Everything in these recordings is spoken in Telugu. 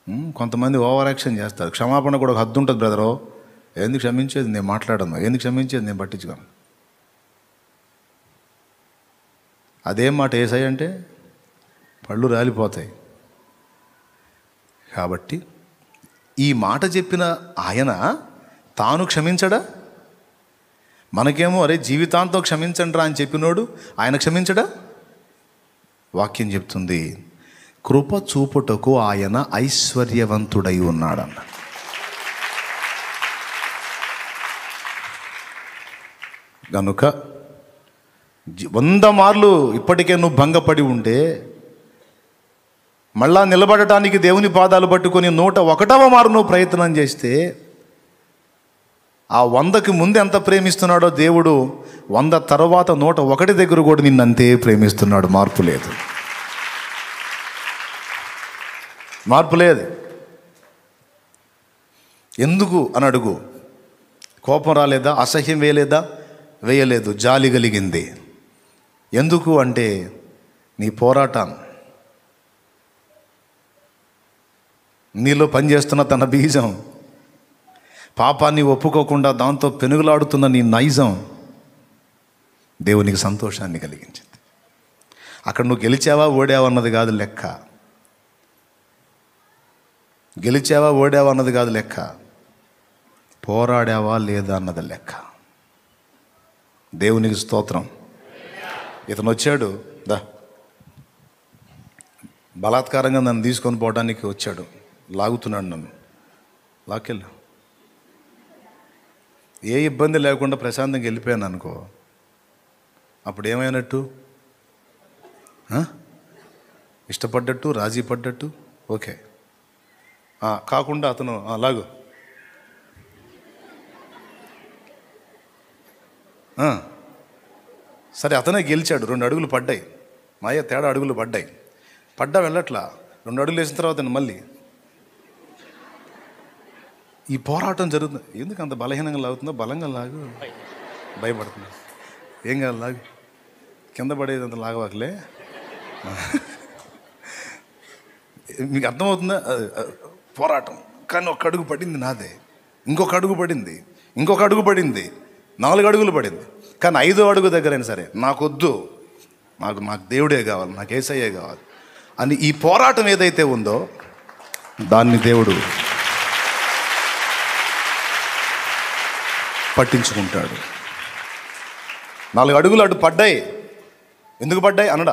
కొంతమంది ఓవర్ యాక్షన్ చేస్తారు. క్షమాపణ కూడా ఒక హద్దు ఉంటుంది బ్రదరు. ఎందుకు క్షమించేది నేను మాట్లాడను, ఎందుకు క్షమించేది నేను పట్టించుకోను. అదేం మాట ఏసై అంటే పళ్ళు రాలిపోతాయి. కాబట్టి ఈ మాట చెప్పిన ఆయన తాను క్షమించడా? మనకేమో అరే జీవితాంతం క్షమించండి రా అని చెప్పినోడు ఆయన క్షమించడా? వాక్యం చెప్తుంది కృప చూపుటకు ఆయన ఐశ్వర్యవంతుడై ఉన్నాడన్న. గనుక 100 మార్లు ఇప్పటికే నువ్వు భంగపడి ఉంటే మళ్ళా నిలబడటానికి దేవుని పాదాలు పట్టుకొని 101వ మారు నువ్వు ప్రయత్నం చేస్తే ఆ 100కి ముందు ఎంత ప్రేమిస్తున్నాడో దేవుడు 100 తర్వాత 101 దగ్గర కూడా నిన్నంతే ప్రేమిస్తున్నాడు. మార్పు లేదు, మార్పు లేదు. ఎందుకు అని అడుగు. కోపం రాలేదా? అసహ్యం వేయలేదు. జాలి కలిగింది. ఎందుకు అంటే నీ పోరాటం, నీలో పనిచేస్తున్న తన బీజం, పాపాన్ని ఒప్పుకోకుండా దాంతో పెనుగులాడుతున్న నీ నైజం దేవునికి సంతోషాన్ని కలిగించింది. అక్కడ నువ్వు గెలిచావా ఓడావా అన్నది కాదు లెక్క. గెలిచావా ఓడావా అన్నది కాదు లెక్క. పోరాడావా లేదా అన్నది లెక్క. దేవునికి స్తోత్రం. ఇతను వచ్చాడు, బలాత్కారంగా నన్ను తీసుకొని పోవడానికి వచ్చాడు. లాగుతున్నాడు నన్ను. లాక్కెళ్ళు. ఏ ఇబ్బంది లేకుండా ప్రశాంతంగా వెళ్ళిపోయాను అనుకో, అప్పుడు ఏమైనట్టు? ఇష్టపడ్డట్టు, రాజీ పడ్డట్టు. ఓకే. కాకుండా అతను లాగు, సరే అతనే గెలిచాడు. 2 అడుగులు పడ్డాయి. మాయ తేడా అడుగులు పడ్డాయి. వెళ్ళట్లా. 2 అడుగులు వేసిన తర్వాత మళ్ళీ ఈ పోరాటం జరుగుతుంది. ఎందుకు అంత బలహీనంగా లాగుతుందో? బలంగా లాగు. భయపడుతున్నా. ఏం కాదు, లాగు. కింద పడేది అంత లాగవాకలే. మీకు అర్థమవుతుందా? పోరాటం. కానీ 1 అడుగు పడింది నాదే, ఇంకొక అడుగు పడింది, 4 అడుగులు పడింది. కానీ 5వ అడుగు దగ్గరైనా సరే నాకొద్దు, నాకు దేవుడే కావాలి, నాకు యేసయ్యే కావాలి అని ఈ పోరాటం ఏదైతే ఉందో దాన్ని దేవుడు పట్టించుకుంటాడు. 4 అడుగులు అటు పడ్డాయి. ఎందుకు పడ్డాయి అనడా?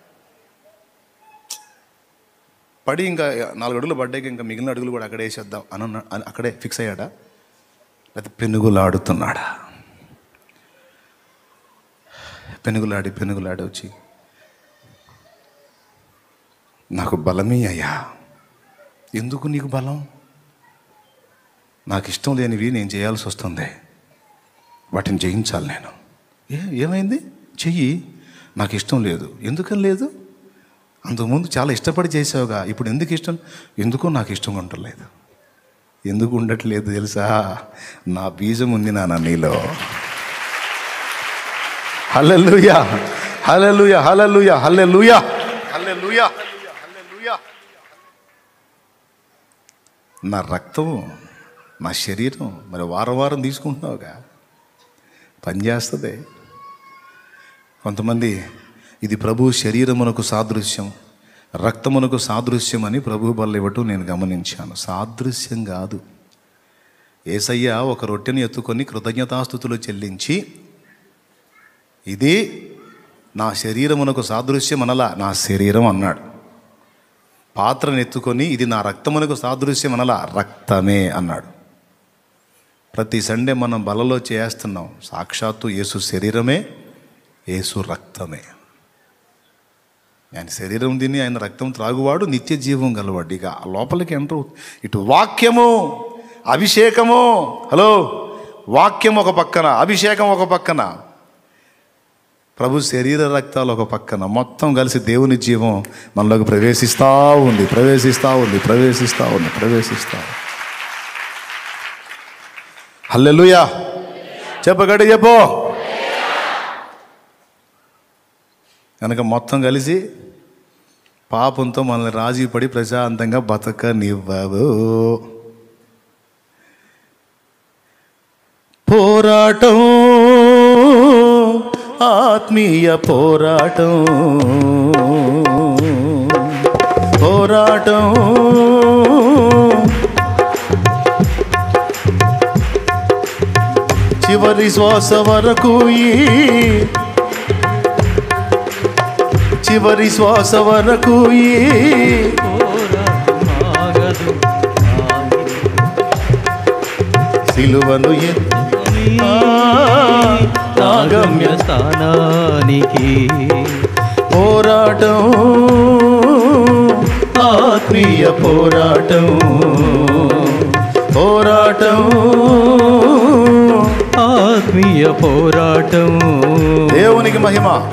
పడి ఇంకా 4 అడుగులు పడ్డాయి, ఇంకా మిగిలిన అడుగులు కూడా అక్కడే వేసేద్దాం అని అక్కడే ఫిక్స్ అయ్యాడా? లేకపోతే పెనుగులాడుతున్నాడా? పెనుగులాడి వచ్చి నాకు బలమే అయ్యా. ఎందుకు నీకు బలం? నాకు ఇష్టం లేనివి నేను చేయాల్సి వస్తుంది, వాటిని జయించాలి నేను. ఏమైంది? చెయ్యి. నాకు ఇష్టం లేదు. ఎందుకని లేదు? అంతకుముందు చాలా ఇష్టపడి చేసావుగా, ఇప్పుడు ఎందుకు ఇష్టం? ఎందుకో నాకు ఇష్టం ఉండట్లేదు. ఎందుకు ఉండట్లేదు తెలుసా? నా బీజం ఉంది నాన్న నీలో. హల్లెలూయా, హల్లెలూయా, హల్లెలూయా, హల్లెలూయా, హల్లెలూయా, హల్లెలూయా. నా రక్తం, నా శరీరం మరి వారం తీసుకుంటున్నావుగా, పనిచేస్తుంది. కొంతమంది ఇది ప్రభు శరీరమునకు సాదృశ్యం, రక్తమునకు సాదృశ్యం అని ప్రభు బల్ల ఇవ్వటం నేను గమనించాను. సాదృశ్యం కాదు. యేసయ్య ఒక రొట్టెని ఎత్తుకొని కృతజ్ఞతాస్తుతులు చెల్లించి ఇది నా శరీరమునకు సాదృశ్యం అనలా, నా శరీరం అన్నాడు. పాత్రను ఎత్తుకొని ఇది నా రక్తమునకు సాదృశ్యం అనలా, రక్తమే అన్నాడు. ప్రతి సండే మనం బలలో చేస్తున్నాం. సాక్షాత్తు యేసు శరీరమే, యేసు రక్తమే. ఆయన శరీరం తిని ఆయన రక్తం త్రాగువాడు నిత్య జీవం గలవాడు. ఇక లోపలికి ఎంటర్ అవుతుంది. ఇటు వాక్యము, అభిషేకము. హలో, వాక్యం ఒక పక్కన, అభిషేకం ఒక పక్కన, ప్రభు శరీర రక్తాలు ఒక పక్కన, మొత్తం కలిసి దేవుని జీవం మనలోకి ప్రవేశిస్తూ ఉంది. హల్లెలూయా. చెప్పగడి చెప్పు. కనుక మొత్తం కలిసి పాపంతో మనల్ని రాజీ పడి ప్రశాంతంగా బతకనివ్వదు. పోరాటం, ఆత్మీయ పోరాటం, పోరాటం, చివరి శ్వాస వరకు, చివరి శ్వాస వరకు సిలువను గమ్య స్థానానికి. పోరాటం, ఆత్మీయ పోరాటం, పోరాటం, ఆత్మీయ పోరాటం. దేవునికి మహిమ.